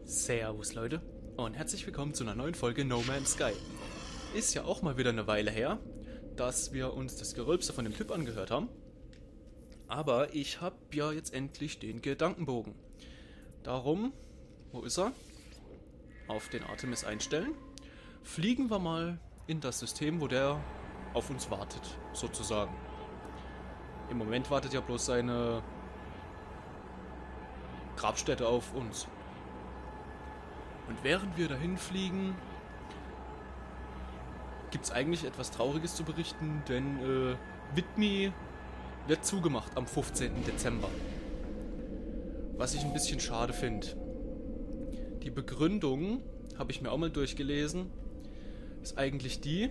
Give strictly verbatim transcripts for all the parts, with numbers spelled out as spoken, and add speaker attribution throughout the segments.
Speaker 1: Servus Leute und herzlich willkommen zu einer neuen Folge No Man's Sky. Ist ja auch mal wieder eine Weile her, dass wir uns das Gerülpse von dem Typ angehört haben. Aber ich habe ja jetzt endlich den Gedankenbogen. Darum, wo ist er? Auf den Artemis einstellen. Fliegen wir mal in das System, wo der auf uns wartet, sozusagen. Im Moment wartet ja bloß seine Grabstätte auf uns. Und während wir dahin fliegen, gibt es eigentlich etwas Trauriges zu berichten, denn äh, Whitney wird zugemacht am fünfzehnten Dezember. Was ich ein bisschen schade finde. Die Begründung, habe ich mir auch mal durchgelesen, ist eigentlich die,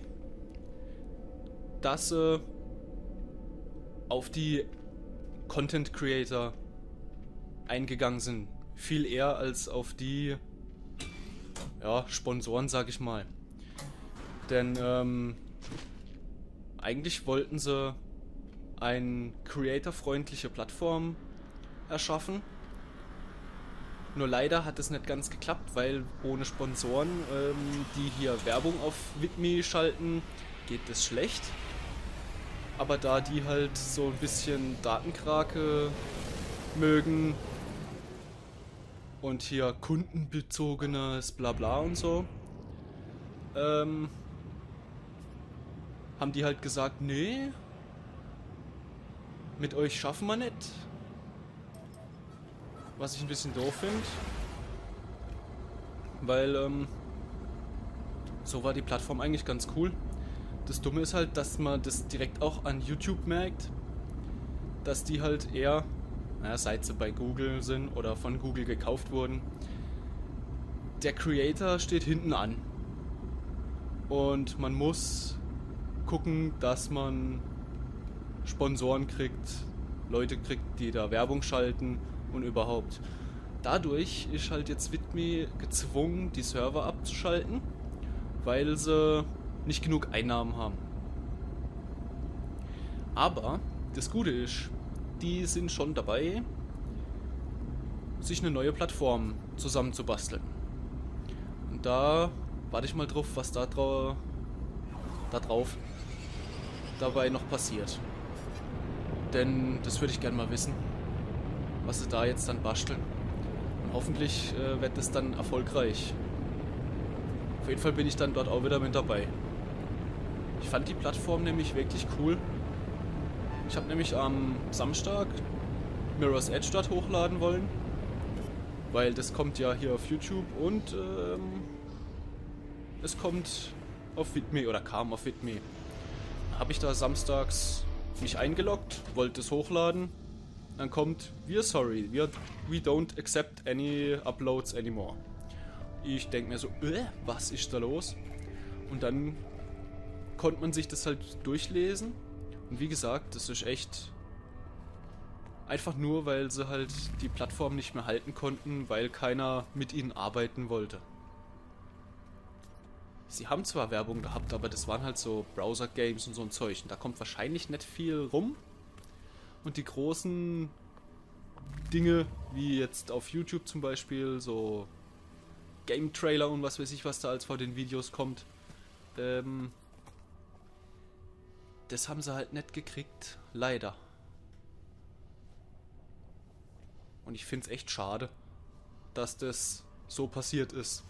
Speaker 1: dass sie äh, auf die Content Creator eingegangen sind. Viel eher als auf die ja, Sponsoren, sag ich mal. Denn ähm, eigentlich wollten sie eine creator-freundliche Plattform erschaffen. Nur leider hat es nicht ganz geklappt, weil ohne Sponsoren, ähm, die hier Werbung auf Whitney schalten, geht es schlecht. Aber da die halt so ein bisschen Datenkrake mögen und hier kundenbezogenes Blabla und so, ähm, haben die halt gesagt, nee, mit euch schaffen wir nicht. Was ich ein bisschen doof finde, weil ähm, so war die Plattform eigentlich ganz cool. Das Dumme ist halt, dass man das direkt auch an YouTube merkt, dass die halt eher, naja, seit sie bei Google sind oder von Google gekauft wurden, der Creator steht hinten an. Und man muss gucken, dass man Sponsoren kriegt, Leute kriegt, die da Werbung schalten und überhaupt. Dadurch ist halt jetzt Whitney gezwungen, die Server abzuschalten, weil sie nicht genug Einnahmen haben. Aber das Gute ist, die sind schon dabei, sich eine neue Plattform zusammenzubasteln. Und da warte ich mal drauf, was da, dra da drauf dabei noch passiert. Denn das würde ich gerne mal wissen, was sie da jetzt dann basteln. Und hoffentlich äh, wird das dann erfolgreich. Auf jeden Fall bin ich dann dort auch wieder mit dabei. Ich fand die Plattform nämlich wirklich cool. Ich habe nämlich am Samstag Mirror's Edge dort hochladen wollen, weil das kommt ja hier auf YouTube und ähm, es kommt auf Whitney oder kam auf Whitney. Habe ich da samstags mich eingeloggt, wollte es hochladen, dann kommt, we're sorry, we, we don't accept any uploads anymore. Ich denke mir so, äh, was ist da los? Und dann konnte man sich das halt durchlesen. Und wie gesagt, das ist echt einfach nur, weil sie halt die Plattform nicht mehr halten konnten, weil keiner mit ihnen arbeiten wollte. Sie haben zwar Werbung gehabt, aber das waren halt so Browser-Games und so ein Zeug. Und da kommt wahrscheinlich nicht viel rum. Und die großen Dinge, wie jetzt auf YouTube zum Beispiel, so Game-Trailer und was weiß ich, was da als vor den Videos kommt, ähm, das haben sie halt nicht gekriegt, leider. Und ich finde es echt schade, dass das so passiert ist.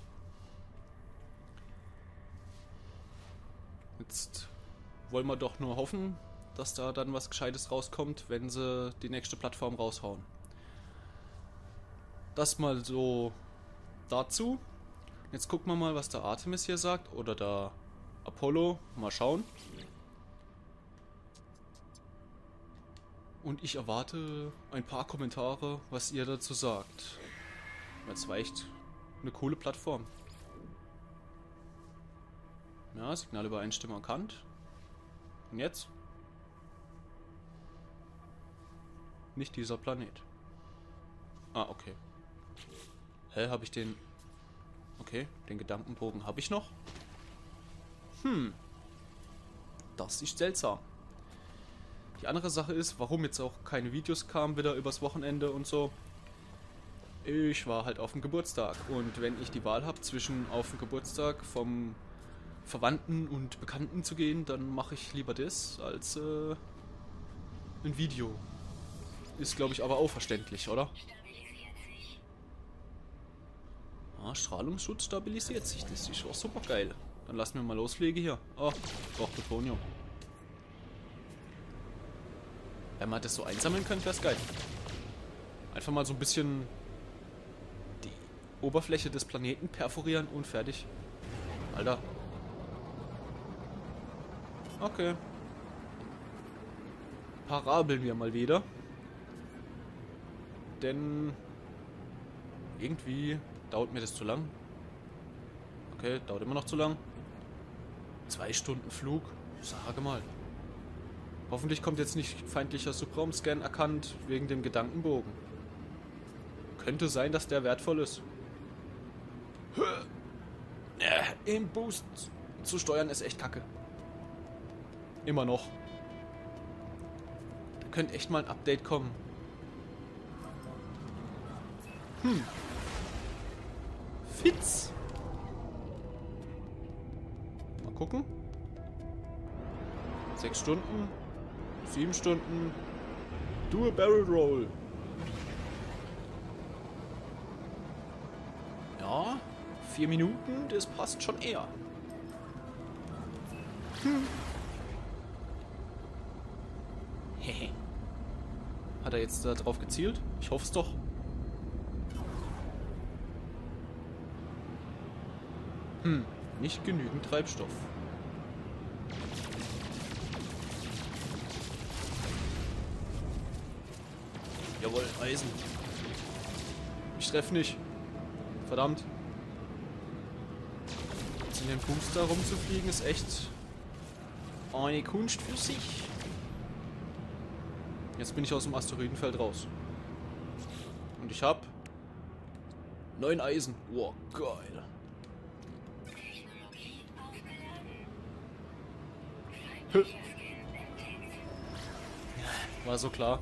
Speaker 1: Jetzt wollen wir doch nur hoffen, dass da dann was Gescheites rauskommt, wenn sie die nächste Plattform raushauen. Das mal so dazu. Jetzt gucken wir mal, was der Artemis hier sagt. Oder der Apollo. Mal schauen. Und ich erwarte ein paar Kommentare, was ihr dazu sagt. Das war echt eine coole Plattform. Ja, Signalübereinstimmung erkannt. Und jetzt? Nicht dieser Planet. Ah, okay. Hä, habe ich den... Okay, den Gedankenbogen habe ich noch. Hm. Das ist seltsam. Die andere Sache ist, warum jetzt auch keine Videos kamen wieder übers Wochenende und so. Ich war halt auf dem Geburtstag. Und wenn ich die Wahl habe, zwischen auf den Geburtstag vom Verwandten und Bekannten zu gehen, dann mache ich lieber das als äh, ein Video. Ist, glaube ich, aber auch verständlich, oder? Ah, Strahlungsschutz stabilisiert sich. Das ist auch super geil. Dann lassen wir mal loslegen hier. Oh, ich brauche Plutonium. Wenn man das so einsammeln könnte, wäre es geil. Einfach mal so ein bisschen die Oberfläche des Planeten perforieren und fertig. Alter. Okay. Parabeln wir mal wieder. Denn irgendwie dauert mir das zu lang. Okay, dauert immer noch zu lang. Zwei Stunden Flug. Sage mal. Hoffentlich kommt jetzt nicht feindlicher Subraumscan erkannt wegen dem Gedankenbogen. Könnte sein, dass der wertvoll ist. Äh, Im Boost zu steuern ist echt kacke. Immer noch. Da könnte echt mal ein Update kommen. Hm. Fitz. Mal gucken. Sechs Stunden. Sieben Stunden. Do a Barrel Roll. Ja. Vier Minuten, das passt schon eher. Hm. Hehe. Hat er jetzt da drauf gezielt? Ich hoffe es doch. Hm, nicht genügend Treibstoff. Jawohl, Eisen. Ich treffe nicht. Verdammt. Jetzt in den Booster rumzufliegen ist echt eine Kunst für sich. Jetzt bin ich aus dem Asteroidenfeld raus. Und ich hab neun Eisen. Wow, geil. War so klar.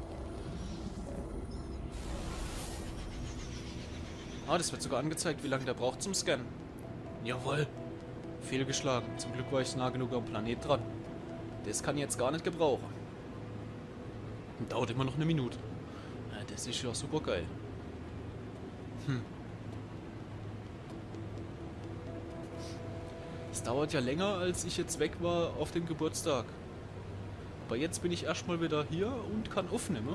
Speaker 1: Ah, das wird sogar angezeigt, wie lange der braucht zum Scannen. Jawohl. Fehlgeschlagen. Zum Glück war ich nah genug am Planet dran. Das kann ich jetzt gar nicht gebrauchen. Und dauert immer noch eine Minute. Ja, das ist ja super geil. Hm. Es dauert ja länger, als ich jetzt weg war auf dem Geburtstag. Aber jetzt bin ich erstmal wieder hier und kann aufnehmen.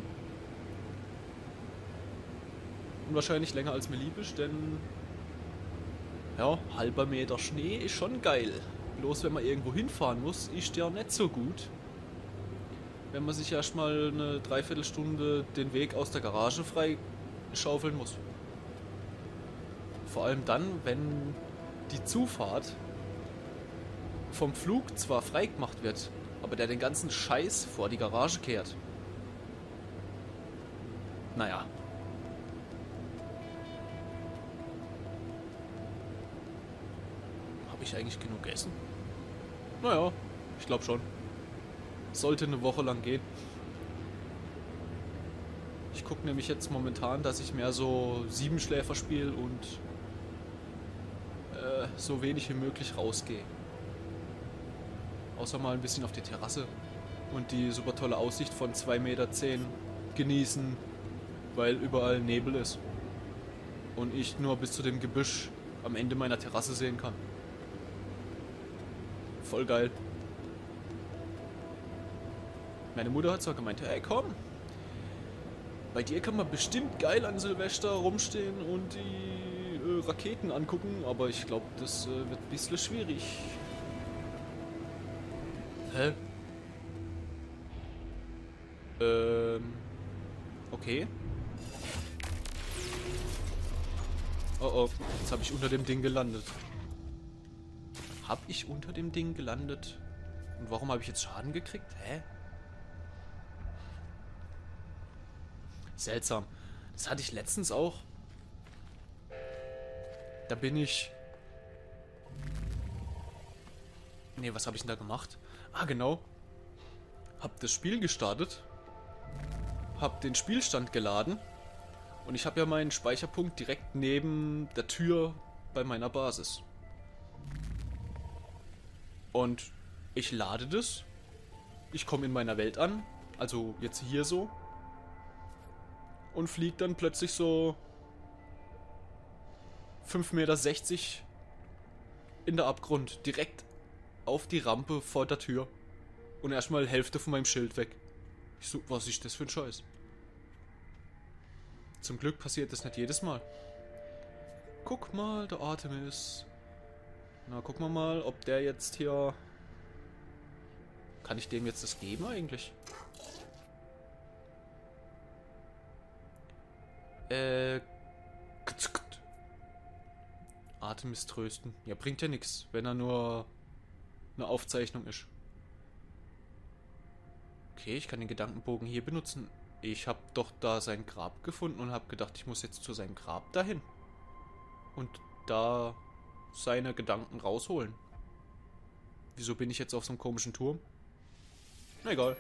Speaker 1: Und wahrscheinlich länger als mir lieb ist, denn ja, halber Meter Schnee ist schon geil. Bloß wenn man irgendwo hinfahren muss, ist der nicht so gut. Wenn man sich erstmal eine Dreiviertelstunde den Weg aus der Garage frei schaufeln muss. Vor allem dann, wenn die Zufahrt vom Flug zwar frei gemacht wird, aber der den ganzen Scheiß vor die Garage kehrt. Naja. Habe ich eigentlich genug Essen? Naja, ich glaube schon. Sollte eine Woche lang gehen. Ich gucke nämlich jetzt momentan, dass ich mehr so Siebenschläfer spiele und äh, so wenig wie möglich rausgehe. Außer mal ein bisschen auf die Terrasse und die super tolle Aussicht von zwei Meter zehn genießen, weil überall Nebel ist. Und ich nur bis zu dem Gebüsch am Ende meiner Terrasse sehen kann. Voll geil. Meine Mutter hat zwar gemeint, hey komm, bei dir kann man bestimmt geil an Silvester rumstehen und die äh, Raketen angucken, aber ich glaube, das äh, wird ein bisschen schwierig. Hä? Ähm. Okay. Oh oh, jetzt habe ich unter dem Ding gelandet. Hab ich unter dem Ding gelandet? Und warum habe ich jetzt Schaden gekriegt? Hä? Seltsam. Das hatte ich letztens auch. Da bin ich... Nee, was habe ich denn da gemacht? Ah, genau. Hab das Spiel gestartet. Hab den Spielstand geladen. Und ich habe ja meinen Speicherpunkt direkt neben der Tür bei meiner Basis. Und ich lade das. Ich komme in meiner Welt an. Also jetzt hier so. Und fliege dann plötzlich so fünf Meter sechzig in der Abgrund. Direkt auf die Rampe vor der Tür. Und erstmal Hälfte von meinem Schild weg. Ich so, was ist das für ein Scheiß? Zum Glück passiert das nicht jedes Mal. Guck mal, der Artemis. Na, gucken wir mal, ob der jetzt hier... Kann ich dem jetzt das geben eigentlich? Äh... Artemis trösten. Ja, bringt ja nichts, wenn er nur eine Aufzeichnung ist. Okay, ich kann den Gedankenbogen hier benutzen. Ich habe doch da sein Grab gefunden und habe gedacht, ich muss jetzt zu seinem Grab dahin. Und da seine Gedanken rausholen. Wieso bin ich jetzt auf so einem komischen Turm? Na egal.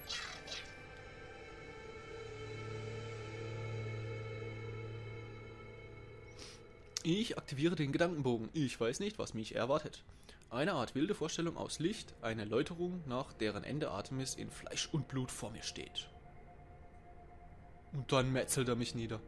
Speaker 1: Ich aktiviere den Gedankenbogen. Ich weiß nicht, was mich erwartet. Eine Art wilde Vorstellung aus Licht, eine Läuterung, nach deren Ende Artemis in Fleisch und Blut vor mir steht. Und dann metzelt er mich nieder.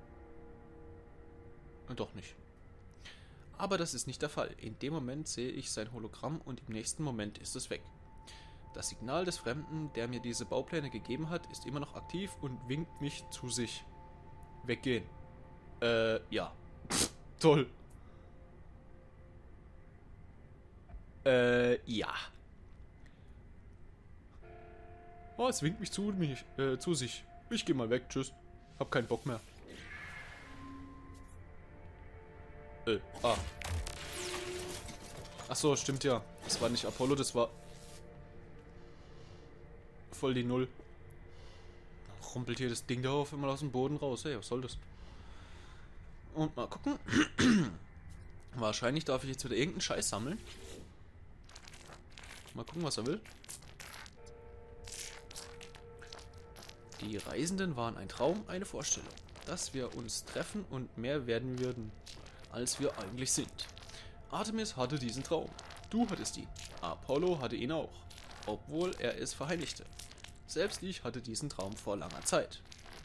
Speaker 1: Und doch nicht. Aber das ist nicht der Fall. In dem Moment sehe ich sein Hologramm und im nächsten Moment ist es weg. Das Signal des Fremden, der mir diese Baupläne gegeben hat, ist immer noch aktiv und winkt mich zu sich. Weggehen. Äh, ja. Pff, toll. Äh, ja. Oh, es winkt mich zu, mich, äh, zu sich. Ich geh mal weg, tschüss. Hab keinen Bock mehr. Äh, ah. Ach so, stimmt ja. Das war nicht Apollo, das war... voll die Null. Dann rumpelt hier das Ding da auf einmal aus dem Boden raus. Hey, was soll das? Und mal gucken. Wahrscheinlich darf ich jetzt wieder irgendeinen Scheiß sammeln. Mal gucken, was er will. Die Reisenden waren ein Traum, eine Vorstellung. Dass wir uns treffen und mehr werden würden, als wir eigentlich sind. Artemis hatte diesen Traum. Du hattest ihn. Apollo hatte ihn auch. Obwohl er es verheimlichte. Selbst ich hatte diesen Traum vor langer Zeit.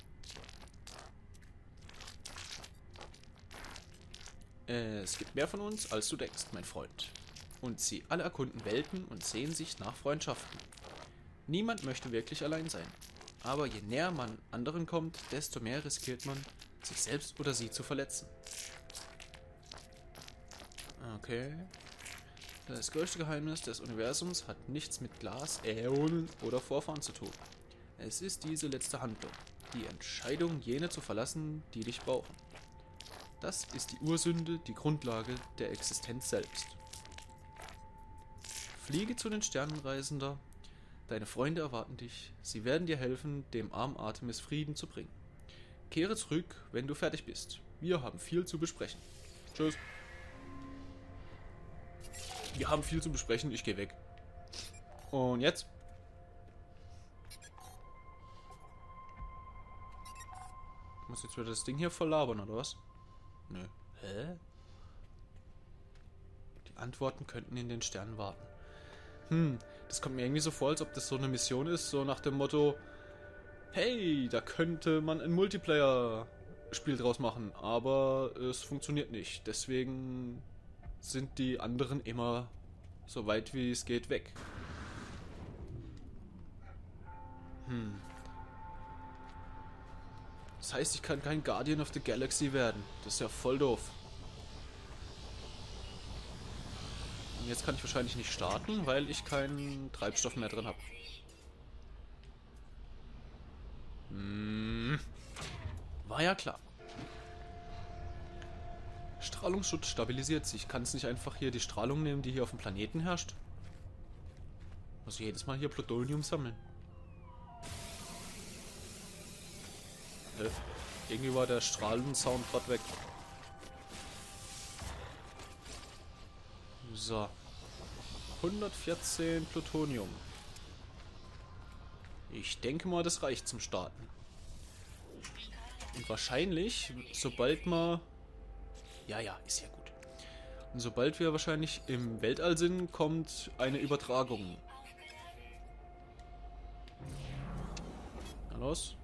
Speaker 1: Es gibt mehr von uns, als du denkst, mein Freund. Und sie alle erkunden Welten und sehen sich nach Freundschaften. Niemand möchte wirklich allein sein. Aber je näher man anderen kommt, desto mehr riskiert man, sich selbst oder sie zu verletzen. Okay. Das größte Geheimnis des Universums hat nichts mit Glas, Äonen oder Vorfahren zu tun. Es ist diese letzte Handlung, die Entscheidung, jene zu verlassen, die dich brauchen. Das ist die Ursünde, die Grundlage der Existenz selbst. Fliege zu den Sternen, Reisender. Deine Freunde erwarten dich. Sie werden dir helfen, dem armen Artemis Frieden zu bringen. Kehre zurück, wenn du fertig bist. Wir haben viel zu besprechen. Tschüss. Wir haben viel zu besprechen, ich gehe weg. Und jetzt? Ich muss jetzt wieder das Ding hier voll labern, oder was? Nö. Hä? Die Antworten könnten in den Sternen warten. Hm, das kommt mir irgendwie so vor, als ob das so eine Mission ist, so nach dem Motto: Hey, da könnte man ein Multiplayer-Spiel draus machen, aber es funktioniert nicht. Deswegen sind die anderen immer so weit wie es geht weg. Hm. Das heißt, ich kann kein Guardian of the Galaxy werden. Das ist ja voll doof. Und jetzt kann ich wahrscheinlich nicht starten, weil ich keinen Treibstoff mehr drin habe. Hm. War ja klar. Strahlungsschutz stabilisiert sich. Ich kann es nicht einfach hier die Strahlung nehmen, die hier auf dem Planeten herrscht. Muss ich jedes Mal hier Plutonium sammeln. Äh, irgendwie war der Strahlensound gerade weg. So. hundertvierzehn Plutonium. Ich denke mal, das reicht zum Starten. Und wahrscheinlich, sobald man... Ja, ja, ist ja gut. Und sobald wir wahrscheinlich im Weltall sind, kommt eine Übertragung. Na los.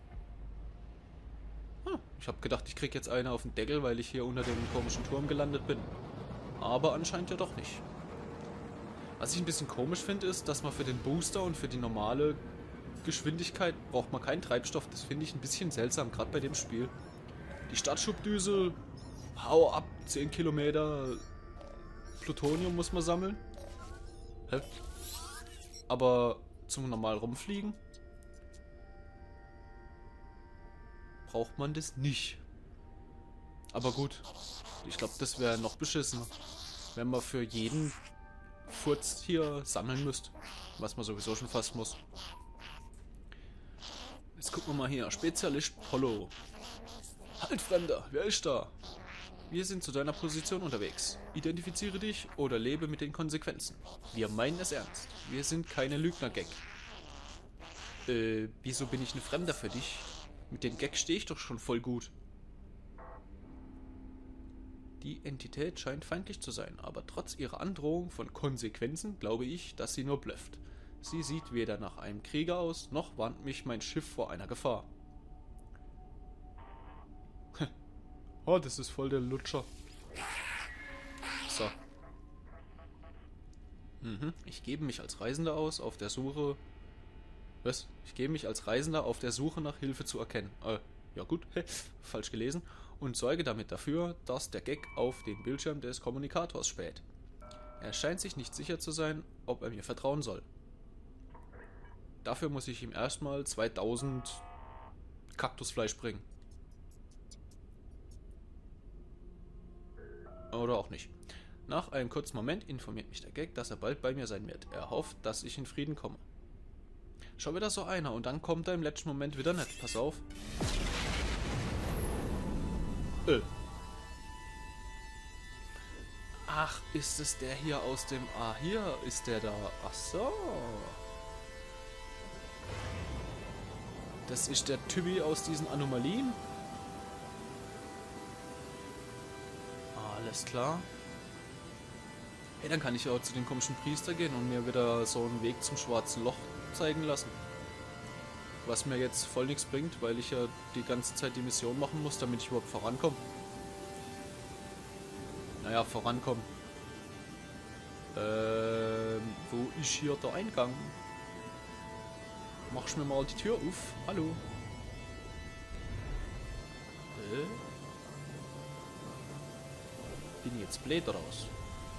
Speaker 1: Hm, ich habe gedacht, ich krieg jetzt eine auf den Deckel, weil ich hier unter dem komischen Turm gelandet bin. Aber anscheinend ja doch nicht. Was ich ein bisschen komisch finde, ist, dass man für den Booster und für die normale Geschwindigkeit braucht man keinen Treibstoff. Das finde ich ein bisschen seltsam, gerade bei dem Spiel. Die Startschubdüse, hau ab, zehn Kilometer Plutonium muss man sammeln. Hä? Aber zum normal rumfliegen braucht man das nicht. Aber gut, ich glaube, das wäre noch beschissen, wenn man für jeden Furz hier sammeln müsste. Was man sowieso schon fast muss. Jetzt gucken wir mal hier. Spezialist Polo. Halt, Fremder, wer ist da? Wir sind zu deiner Position unterwegs. Identifiziere dich oder lebe mit den Konsequenzen. Wir meinen es ernst. Wir sind keine Lügner-Gag. Äh, wieso bin ich ein Fremder für dich? Mit dem Gag stehe ich doch schon voll gut. Die Entität scheint feindlich zu sein, aber trotz ihrer Androhung von Konsequenzen glaube ich, dass sie nur blufft. Sie sieht weder nach einem Krieger aus, noch warnt mich mein Schiff vor einer Gefahr. Oh, das ist voll der Lutscher. So. Mhm. Ich gebe mich als Reisender aus, auf der Suche... Was? Ich gebe mich als Reisender auf der Suche nach Hilfe zu erkennen. Äh, ja gut, falsch gelesen. Und sorge damit dafür, dass der Gag auf den Bildschirm des Kommunikators späht. Er scheint sich nicht sicher zu sein, ob er mir vertrauen soll. Dafür muss ich ihm erstmal zweitausend Kaktusfleisch bringen. Oder auch nicht. Nach einem kurzen Moment informiert mich der Gag, dass er bald bei mir sein wird. Er hofft, dass ich in Frieden komme. Schau wieder so einer und dann kommt er im letzten Moment wieder nicht. Pass auf. Äh. Ach, ist es der hier aus dem... Ah, hier ist der da. Ach so. Das ist der Typi aus diesen Anomalien. Alles klar. Hey, dann kann ich auch zu dem komischen Priester gehen und mir wieder so einen Weg zum schwarzen Loch zeigen lassen. Was mir jetzt voll nichts bringt, weil ich ja die ganze Zeit die Mission machen muss, damit ich überhaupt vorankomme. Naja, vorankommen. Ähm, wo ist hier der Eingang? Machst mir mal die Tür auf. Hallo. Äh? Bin ich jetzt blöd oder was?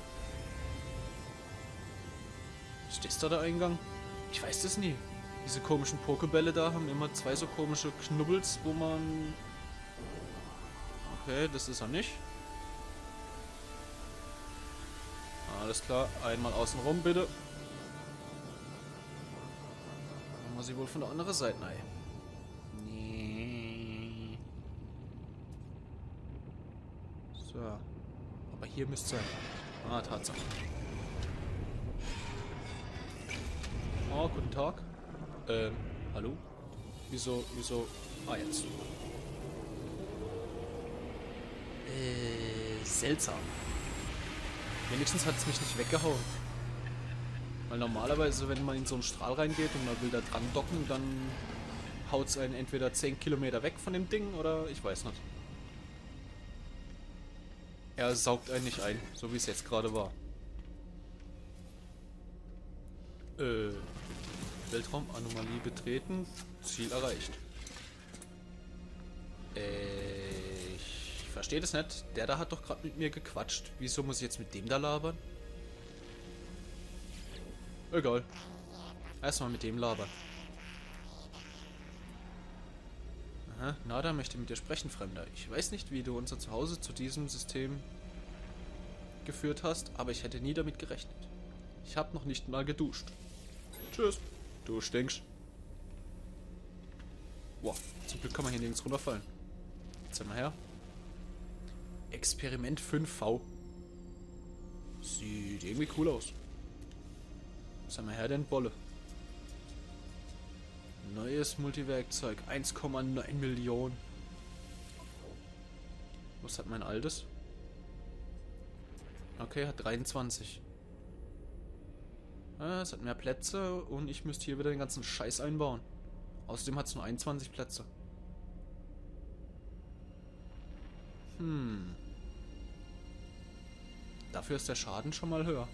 Speaker 1: Ist das da der Eingang? Ich weiß das nie. Diese komischen Pokebälle da haben immer zwei so komische Knubbels, wo man... Okay, das ist er nicht. Alles klar, einmal außen rum bitte. Dann muss ich wohl von der anderen Seite rein. Nee. So. Aber hier müsste es sein. Ah, Tatsache. Oh, guten Tag. Ähm, hallo? Wieso, wieso... Ah, jetzt. Äh, seltsam. Wenigstens hat es mich nicht weggehauen. Weil normalerweise, wenn man in so einen Strahl reingeht und man will da dran docken, dann haut es einen entweder zehn Kilometer weg von dem Ding oder ich weiß nicht. Er saugt einen nicht ein, so wie es jetzt gerade war. Äh, Weltraumanomalie betreten, Ziel erreicht. Äh, ich verstehe das nicht. Der da hat doch gerade mit mir gequatscht. Wieso muss ich jetzt mit dem da labern? Egal. Erstmal mit dem labern. Aha, Nada möchte mit dir sprechen, Fremder. Ich weiß nicht, wie du unser Zuhause zu diesem System geführt hast, aber ich hätte nie damit gerechnet. Ich habe noch nicht mal geduscht. Tschüss. Du stinkst. Boah, zum Glück kann man hier nirgends runterfallen. Jetzt sind wir her. Experiment fünf V. Sieht irgendwie cool aus. Was haben wir her denn, Bolle? Neues Multiwerkzeug. eins Komma neun Millionen. Was hat mein altes? Okay, hat dreiundzwanzig. Ah, es hat mehr Plätze und ich müsste hier wieder den ganzen Scheiß einbauen. Außerdem hat es nur einundzwanzig Plätze. Hm. Dafür ist der Schaden schon mal höher.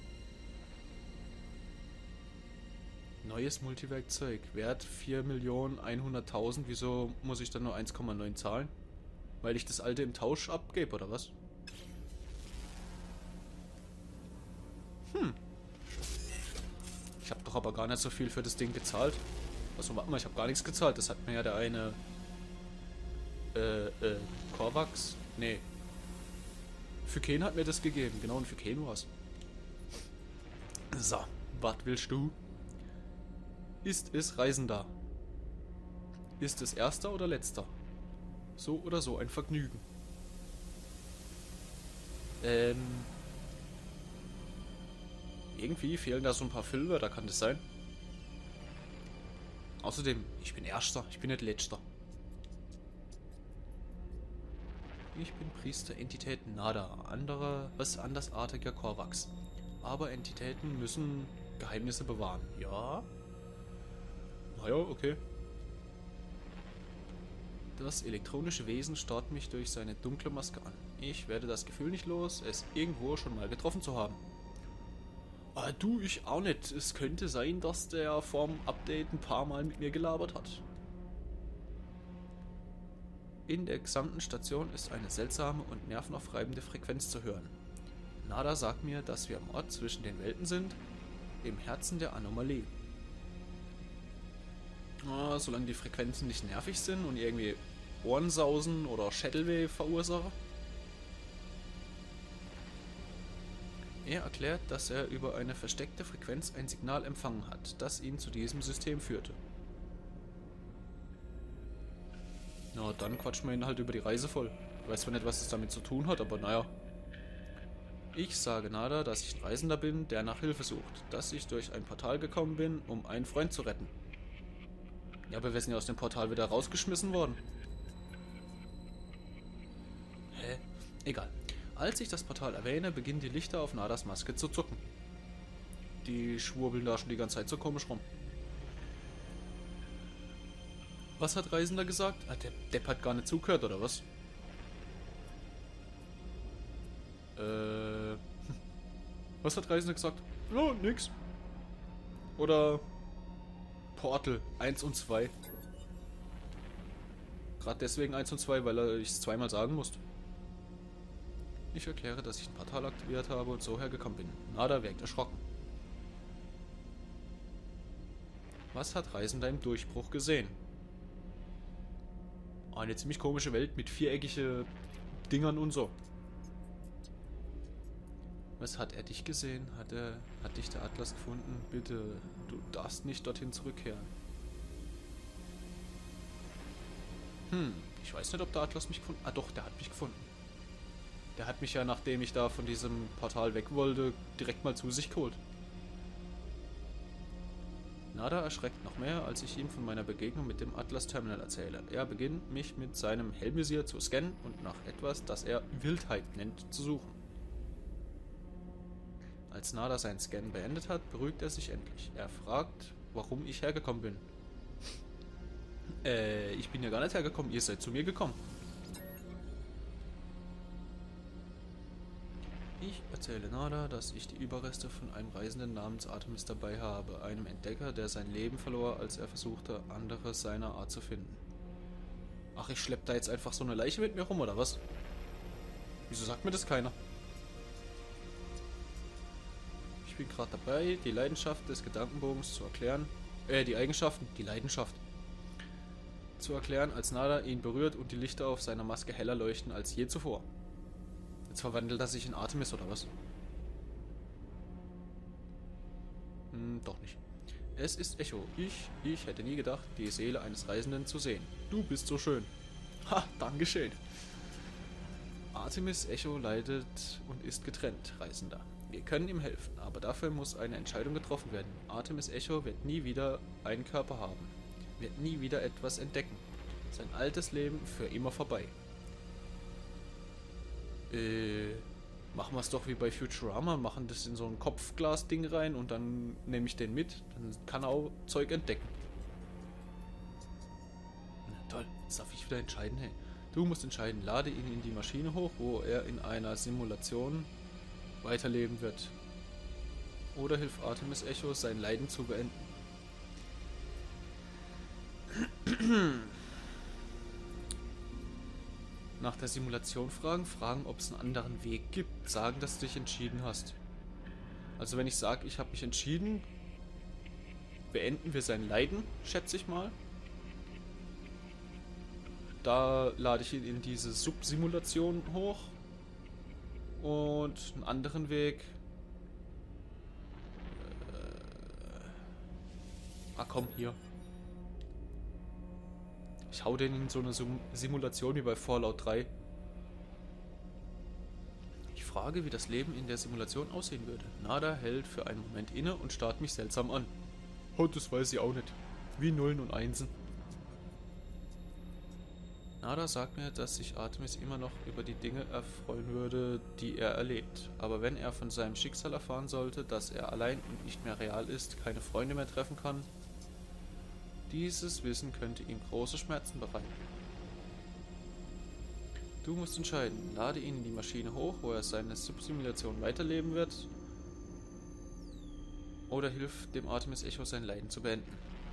Speaker 1: Neues Multiwerkzeug. Wert vier Millionen hunderttausend. Wieso muss ich dann nur eins Komma neun zahlen? Weil ich das alte im Tausch abgebe, oder was? Hm. Ich habe doch aber gar nicht so viel für das Ding gezahlt. Also warte mal, ich habe gar nichts gezahlt. Das hat mir ja der eine... Äh, äh, Korvax? Nee. Phyken hat mir das gegeben. Genau, ein Phyken war's. So, was willst du? Ist es Reisender? Ist es erster oder letzter? So oder so ein Vergnügen. Ähm... Irgendwie fehlen da so ein paar Füllwörter, kann das sein? Außerdem, ich bin Erster, ich bin nicht Letzter. Ich bin Priester Entität Nada, anderer, was andersartiger Korvax. Aber Entitäten müssen Geheimnisse bewahren. Ja? Naja, okay. Das elektronische Wesen starrt mich durch seine dunkle Maske an. Ich werde das Gefühl nicht los, es irgendwo schon mal getroffen zu haben. Ah, du, ich auch nicht. Es könnte sein, dass der vorm Update ein paar Mal mit mir gelabert hat. In der gesamten Station ist eine seltsame und nervenaufreibende Frequenz zu hören. Nada sagt mir, dass wir am Ort zwischen den Welten sind, im Herzen der Anomalie. Ah, solange die Frequenzen nicht nervig sind und irgendwie Ohrensausen oder Schädelweh verursachen. Er erklärt, dass er über eine versteckte Frequenz ein Signal empfangen hat, das ihn zu diesem System führte. Na, dann quatschen wir ihn halt über die Reise voll. Ich weiß zwar nicht, was es damit zu tun hat, aber naja. Ich sage Nada, dass ich ein Reisender bin, der nach Hilfe sucht, dass ich durch ein Portal gekommen bin, um einen Freund zu retten. Ja, aber wir sind ja aus dem Portal wieder rausgeschmissen worden. Hä? Egal. Als ich das Portal erwähne, beginnen die Lichter auf Nadas Maske zu zucken. Die schwurbeln da schon die ganze Zeit so komisch rum. Was hat Reisender gesagt? Ah, der Depp hat gar nicht zugehört, oder was? Äh... Was hat Reisender gesagt? Ja, nix. Oder... Portal eins und zwei. Gerade deswegen eins und zwei, weil ich es zweimal sagen musste. Ich erkläre, dass ich ein Portal aktiviert habe und so hergekommen bin. Nada wirkt erschrocken. Was hat Reisender im Durchbruch gesehen? Eine ziemlich komische Welt mit viereckige Dingern und so. Was hat er dich gesehen? Hat er, hat dich der Atlas gefunden? Bitte, du darfst nicht dorthin zurückkehren. Hm, ich weiß nicht, ob der Atlas mich gefunden hat. Ah doch, der hat mich gefunden. Der hat mich ja, nachdem ich da von diesem Portal weg wollte, direkt mal zu sich geholt. Nada erschreckt noch mehr, als ich ihm von meiner Begegnung mit dem Atlas-Terminal erzähle. Er beginnt, mich mit seinem Helmvisier zu scannen und nach etwas, das er Wildheit nennt, zu suchen. Als Nada seinen Scan beendet hat, beruhigt er sich endlich. Er fragt, warum ich hergekommen bin. Äh, ich bin ja gar nicht hergekommen, ihr seid zu mir gekommen. Ich erzähle Nada, dass ich die Überreste von einem Reisenden namens Artemis dabei habe, einem Entdecker, der sein Leben verlor, als er versuchte, andere seiner Art zu finden. Ach, ich schlepp da jetzt einfach so eine Leiche mit mir rum, oder was? Wieso sagt mir das keiner? Ich bin gerade dabei, die Leidenschaft des Gedankenbogens zu erklären. Äh, die Eigenschaften, die Leidenschaft. Zu erklären, als Nada ihn berührt und die Lichter auf seiner Maske heller leuchten als je zuvor. Jetzt verwandelt er sich in Artemis, oder was? Hm, doch nicht. Es ist Echo. Ich, ich hätte nie gedacht, die Seele eines Reisenden zu sehen. Du bist so schön. Ha, Dankeschön. Artemis Echo leidet und ist getrennt, Reisender. Wir können ihm helfen, aber dafür muss eine Entscheidung getroffen werden. Artemis Echo wird nie wieder einen Körper haben. Wird nie wieder etwas entdecken. Sein altes Leben für immer vorbei. Äh, machen wir es doch wie bei Futurama, machen das in so ein Kopfglas-Ding rein und dann nehme ich den mit. Dann kann er auch Zeug entdecken. Na toll, jetzt darf ich wieder entscheiden, hey. Du musst entscheiden, lade ihn in die Maschine hoch, wo er in einer Simulation weiterleben wird. Oder hilf Artemis Echo, sein Leiden zu beenden. Nach der Simulation fragen, fragen, ob es einen anderen Weg gibt, sagen, dass du dich entschieden hast. Also wenn ich sage, ich habe mich entschieden, beenden wir sein Leiden, schätze ich mal. Da lade ich ihn in diese Subsimulation hoch. Und einen anderen Weg. Äh, ah komm, hier. Ich hau den in so eine Sim Simulation wie bei Fallout drei. Ich frage, wie das Leben in der Simulation aussehen würde. Nada hält für einen Moment inne und starrt mich seltsam an. Oh, das weiß ich auch nicht. Wie Nullen und Einsen. Nada sagt mir, dass sich Artemis immer noch über die Dinge erfreuen würde, die er erlebt. Aber wenn er von seinem Schicksal erfahren sollte, dass er allein und nicht mehr real ist, keine Freunde mehr treffen kann, dieses Wissen könnte ihm große Schmerzen bereiten. Du musst entscheiden. Lade ihn in die Maschine hoch, wo er seine Subsimulation weiterleben wird. Oder hilf dem Artemis Echo, sein Leiden zu beenden.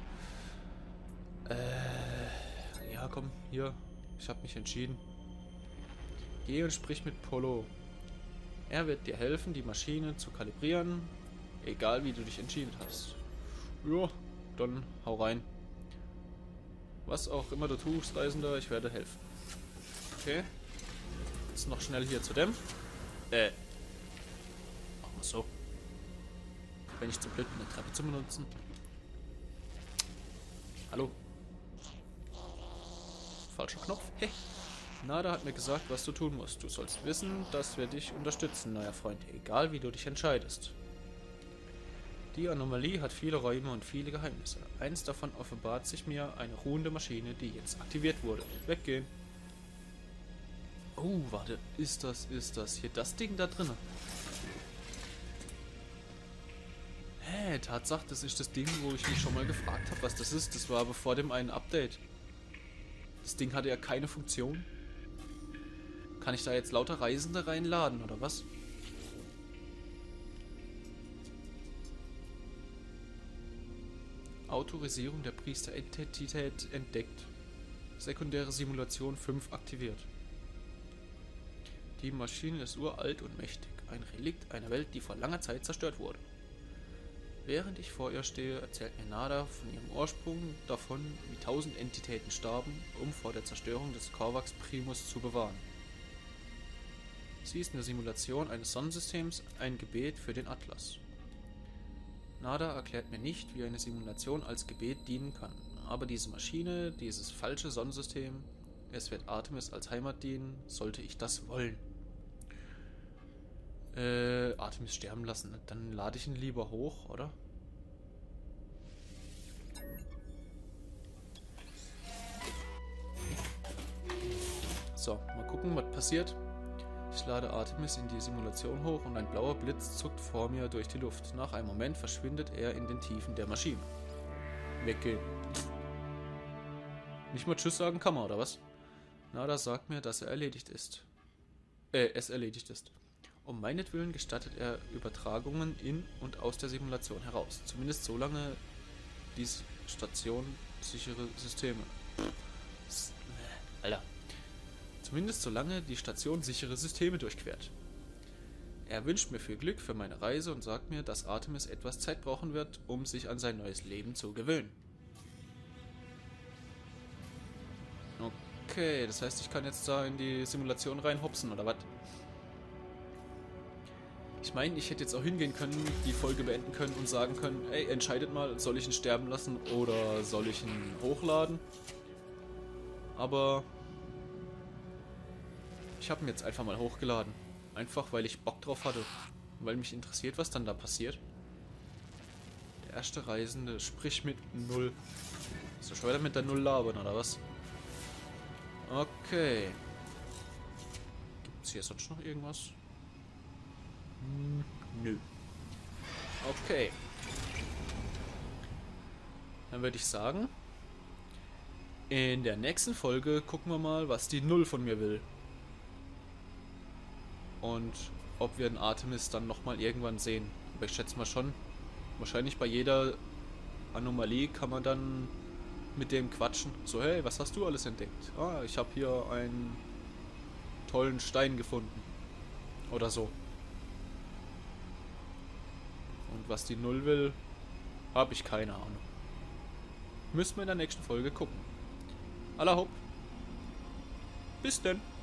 Speaker 1: Äh, ja komm, hier. Ich habe mich entschieden. Geh und sprich mit Polo. Er wird dir helfen, die Maschine zu kalibrieren, egal wie du dich entschieden hast. Ja, dann hau rein. Was auch immer du tust, Reisender, ich werde helfen. Okay. Jetzt noch schnell hier zu dem. Äh. Machen wir so. Wenn ich zu blöd bin, eine Treppe zu benutzen. Hallo. Falscher Knopf. Hey. Nada hat mir gesagt, was du tun musst. Du sollst wissen, dass wir dich unterstützen, neuer Freund. Egal, wie du dich entscheidest. Die Anomalie hat viele Räume und viele Geheimnisse. Eins davon offenbart sich mir eine ruhende Maschine, die jetzt aktiviert wurde. Weggehen. Oh, warte. Ist das, ist das hier das Ding da drin? Hä, hey, Tatsache, das ist das Ding, wo ich mich schon mal gefragt habe, was das ist. Das war bevor dem einen Update. Das Ding hatte ja keine Funktion. Kann ich da jetzt lauter Reisende reinladen, oder was? Autorisierung der Priesteridentität entdeckt. Sekundäre Simulation fünf aktiviert. Die Maschine ist uralt und mächtig. Ein Relikt einer Welt, die vor langer Zeit zerstört wurde. Während ich vor ihr stehe, erzählt mir Nada von ihrem Ursprung, davon, wie tausend Entitäten starben, um vor der Zerstörung des Korvax Primus zu bewahren. Sie ist eine Simulation eines Sonnensystems, ein Gebet für den Atlas. Nada erklärt mir nicht, wie eine Simulation als Gebet dienen kann, aber diese Maschine, dieses falsche Sonnensystem, es wird Artemis als Heimat dienen, sollte ich das wollen. Äh, Artemis sterben lassen, dann lade ich ihn lieber hoch, oder? So, mal gucken, was passiert. Ich lade Artemis in die Simulation hoch und ein blauer Blitz zuckt vor mir durch die Luft. Nach einem Moment verschwindet er in den Tiefen der Maschine. Weggehen. Nicht mal Tschüss sagen kann man, oder was? Nada sagt mir, dass er erledigt ist. Äh, es erledigt ist. Um meinetwillen gestattet er Übertragungen in und aus der Simulation heraus. Zumindest solange die Station sichere Systeme. Pff, Alter. Zumindest solange die Station sichere Systeme durchquert. Er wünscht mir viel Glück für meine Reise und sagt mir, dass Artemis etwas Zeit brauchen wird, um sich an sein neues Leben zu gewöhnen. Okay, das heißt, ich kann jetzt da in die Simulation reinhopsen, oder was? Ich meine, ich hätte jetzt auch hingehen können, die Folge beenden können und sagen können, ey, entscheidet mal, soll ich ihn sterben lassen oder soll ich ihn hochladen? Aber ich habe ihn jetzt einfach mal hochgeladen. Einfach, weil ich Bock drauf hatte. Und weil mich interessiert, was dann da passiert. Der erste Reisende, sprich mit Null. Ist doch schon wieder mit der Null labern, oder was? Okay. Gibt's hier sonst noch irgendwas? Hm, nö. Okay. Dann würde ich sagen, in der nächsten Folge gucken wir mal, was die Null von mir will. Und ob wir den Artemis dann nochmal irgendwann sehen. Aber ich schätze mal schon, wahrscheinlich bei jeder Anomalie kann man dann mit dem quatschen. So, hey, was hast du alles entdeckt? Ah, ich habe hier einen tollen Stein gefunden. Oder so. Und was die Null will, habe ich keine Ahnung. Müssen wir in der nächsten Folge gucken. Aller Hopp. Bis denn.